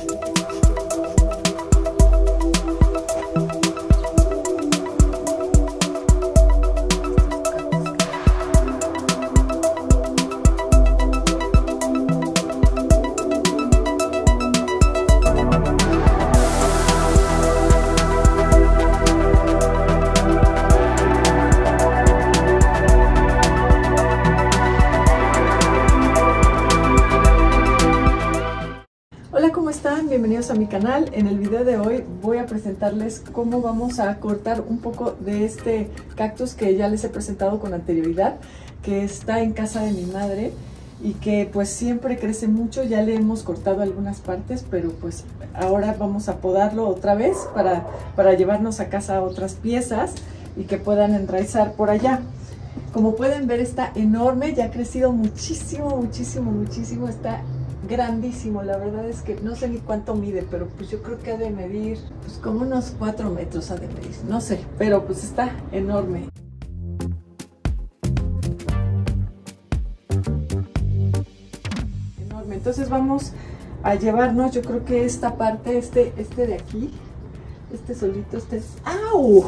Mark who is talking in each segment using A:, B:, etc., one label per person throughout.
A: Bienvenidos a mi canal. En el video de hoy voy a presentarles cómo vamos a cortar un poco de este cactus que ya les he presentado con anterioridad, que está en casa de mi madre y que pues siempre crece mucho. Ya le hemos cortado algunas partes, pero pues ahora vamos a podarlo otra vez para llevarnos a casa otras piezas y que puedan enraizar por allá. Como pueden ver, está enorme, ya ha crecido muchísimo, está grandísimo. La verdad es que no sé ni cuánto mide, pero pues yo creo que ha de medir pues como unos 4 metros ha de medir, no sé, pero pues está enorme. Enorme. Entonces vamos a llevarnos, yo creo que esta parte, este de aquí, este solito, ¡au!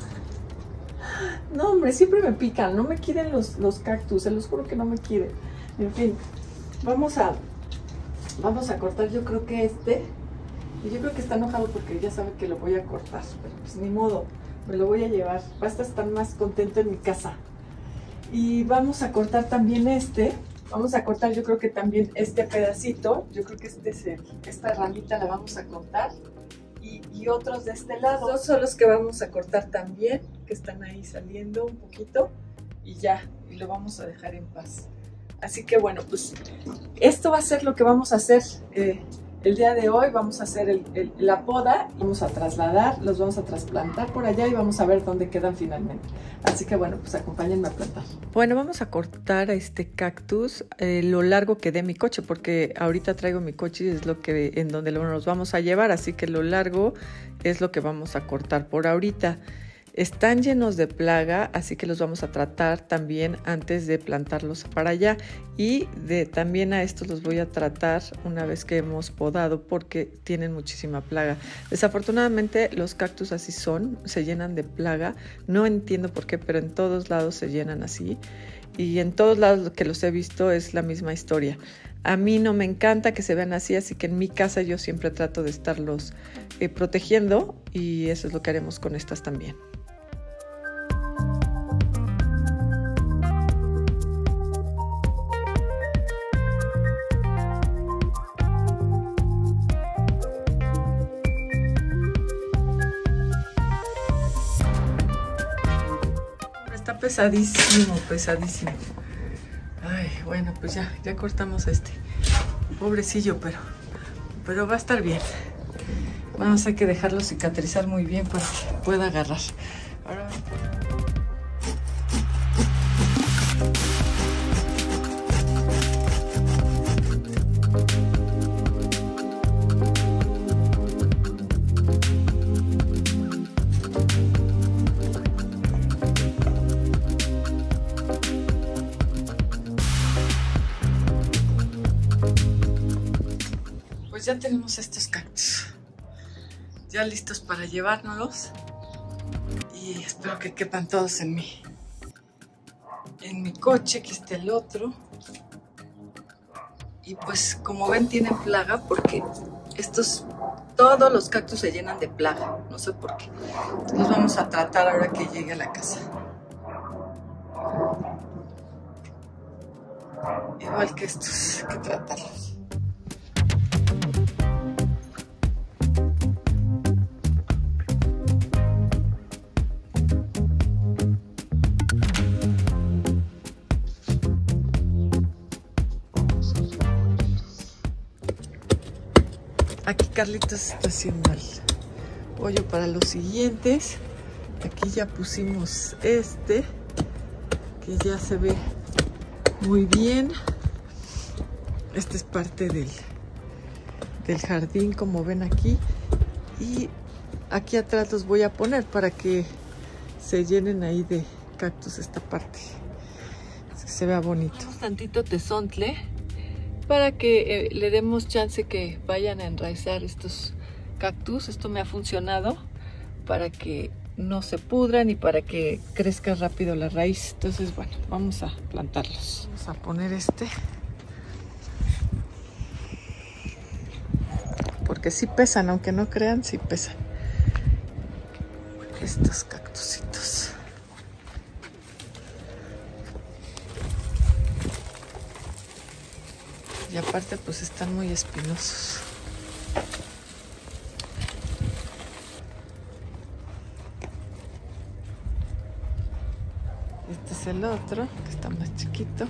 A: No, hombre, siempre me pican, no me quieren los cactus, se los juro que no me quieren. En fin, vamos a cortar, yo creo que y yo creo que está enojado porque ya sabe que lo voy a cortar, pero pues ni modo, me lo voy a llevar, basta estar más contento en mi casa. Y vamos a cortar también vamos a cortar yo creo que también este pedacito, yo creo que esta ramita la vamos a cortar, y otros de este lado. Estos son los que vamos a cortar también, que están ahí saliendo un poquito, y ya, y lo vamos a dejar en paz. Así que bueno, pues esto va a ser lo que vamos a hacer el día de hoy. Vamos a hacer la poda, vamos a trasladar, los vamos a trasplantar por allá y vamos a ver dónde quedan finalmente. Así que bueno, pues acompáñenme a plantar. Bueno, vamos a cortar a este cactus lo largo que dé mi coche, porque ahorita traigo mi coche y es en donde nos vamos a llevar, así que lo largo es lo que vamos a cortar por ahorita. Están llenos de plaga, así que los vamos a tratar también antes de plantarlos para allá. Y también a estos los voy a tratar una vez que hemos podado, porque tienen muchísima plaga. Desafortunadamente los cactus así se llenan de plaga. No entiendo por qué, pero en todos lados se llenan así. Y en todos lados que los he visto es la misma historia. A mí no me encanta que se vean así, así que en mi casa yo siempre trato de estarlos protegiendo, y eso es lo que haremos con estas también. Pesadísimo. Ay, bueno, pues ya cortamos pobrecillo, pero va a estar bien. Vamos a que dejarlo cicatrizar muy bien para que pueda agarrar. Ahora ya tenemos estos cactus ya listos para llevárnoslos, y espero que quepan todos en mi coche. Aquí está el otro, y pues como ven tienen plaga, porque todos los cactus se llenan de plaga, no sé por qué. Los vamos a tratar ahora que llegue a la casa, igual que estos, hay que tratarlos. Aquí Carlitos está haciendo el pollo para los siguientes. Aquí ya pusimos que ya se ve muy bien. Esta es parte del jardín, como ven aquí. Y aquí atrás los voy a poner para que se llenen ahí de cactus esta parte. Es que se vea bonito. Un tantito tezontle. para que le demos chance que vayan a enraizar estos cactus. Esto me ha funcionado para que no se pudran y para que crezca rápido la raíz. Entonces, bueno, vamos a plantarlos. Vamos a poner este, porque sí pesan, aunque no crean, sí pesan estos cactusitos. Y aparte pues están muy espinosos. Este es el otro, que está más chiquito.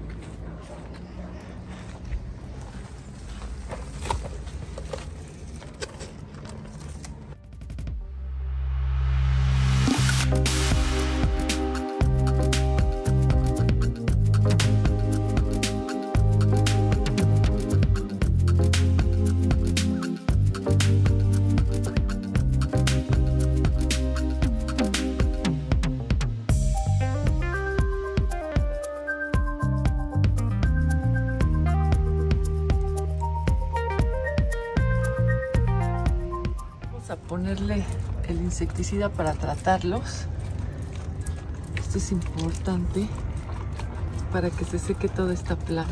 A: A ponerle el insecticida para tratarlos. Esto es importante para que se seque toda esta plaga.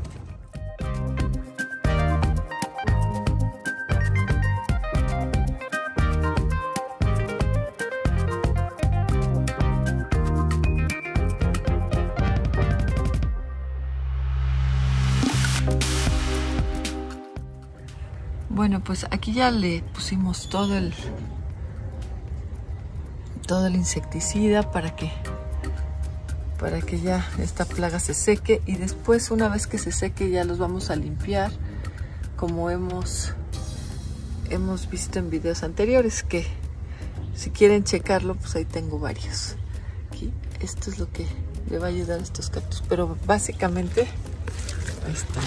A: Bueno, pues aquí ya le pusimos todo el insecticida para que ya esta plaga se seque, y después, una vez que se seque, ya los vamos a limpiar como hemos visto en videos anteriores, que si quieren checarlo, pues ahí tengo varios. Aquí, esto es lo que le va a ayudar a estos cactus, pero básicamente ahí está.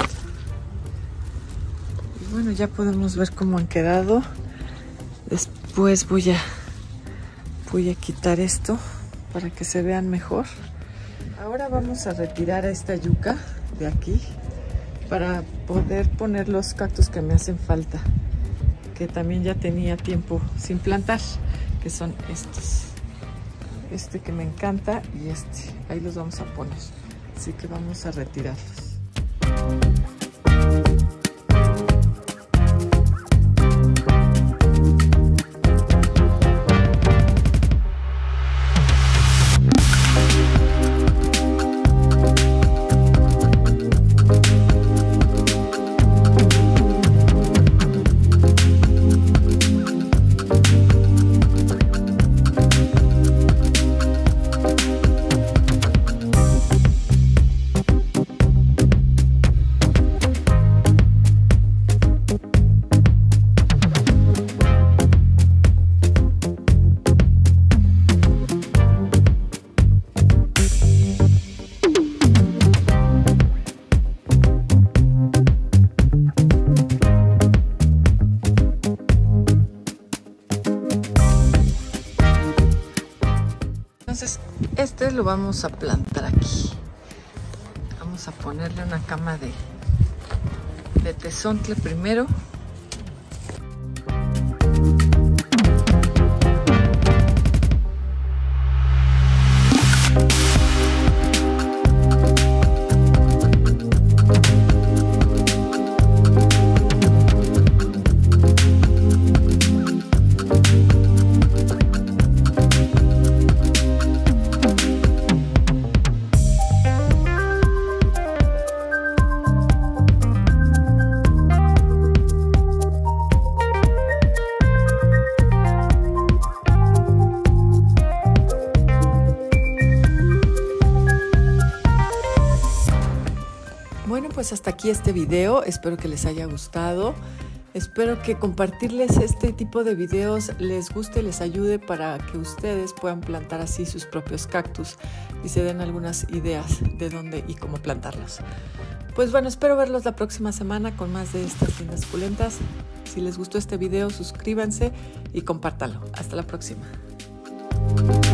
A: Bueno, ya podemos ver cómo han quedado. Después voy a quitar esto para que se vean mejor. Ahora vamos a retirar a esta yuca de aquí para poder poner los cactus que me hacen falta, que también ya tenía tiempo sin plantar, que son estos. Este que me encanta y este. Ahí los vamos a poner. Así que vamos a retirarlos. Entonces este lo vamos a plantar aquí. Vamos a ponerle una cama de tezontle primero. Bueno, pues hasta aquí este video. Espero que les haya gustado. Espero que compartirles este tipo de videos les guste, les ayude para que ustedes puedan plantar así sus propios cactus y se den algunas ideas de dónde y cómo plantarlos. Pues bueno, espero verlos la próxima semana con más de estas lindas suculentas. Si les gustó este video, suscríbanse y compártanlo. Hasta la próxima.